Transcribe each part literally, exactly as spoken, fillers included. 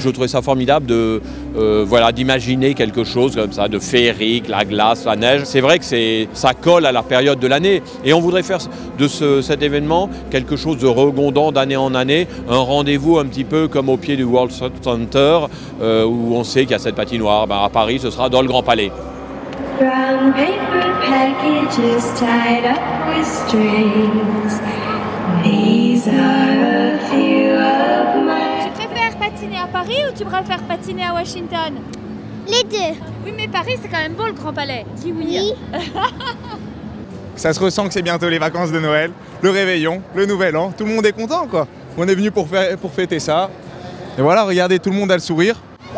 je trouvais ça formidable de, euh, voilà, d'imaginer quelque chose comme ça, de féerique, la glace, la neige. C'est vrai que c'est, ça colle à la période de l'année. Et on voudrait faire de ce, cet événement quelque chose de redondant d'année en année, un rendez-vous un petit peu comme au pied du World Trade Center, euh, où on sait qu'il y a cette patinoire. Ben, à Paris, ce sera dans le Grand Palais. Brown paper packages tied up with strings. These are a few of my... Tu préfères patiner à Paris ou tu préfères patiner à Washington? Les deux. Oui, mais Paris, c'est quand même beau, le Grand Palais. Dis oui. Oui. Ça se ressent que c'est bientôt les vacances de Noël, le réveillon, le nouvel an. Tout le monde est content, quoi. On est venu pour, faire, pour fêter ça. Et voilà, regardez, tout le monde a le sourire.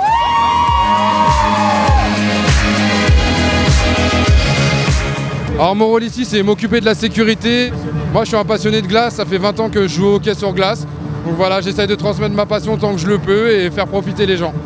Alors mon rôle ici, c'est m'occuper de la sécurité. Moi, je suis un passionné de glace, ça fait vingt ans que je joue au hockey sur glace. Donc voilà, j'essaie de transmettre ma passion tant que je le peux et faire profiter les gens.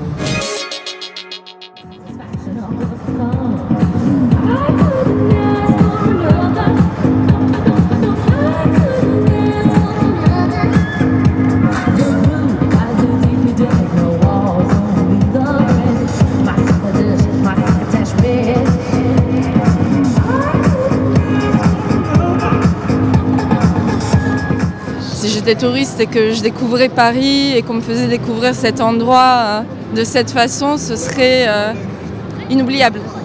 Si j'étais touriste et que je découvrais Paris et qu'on me faisait découvrir cet endroit euh, de cette façon, ce serait euh, inoubliable.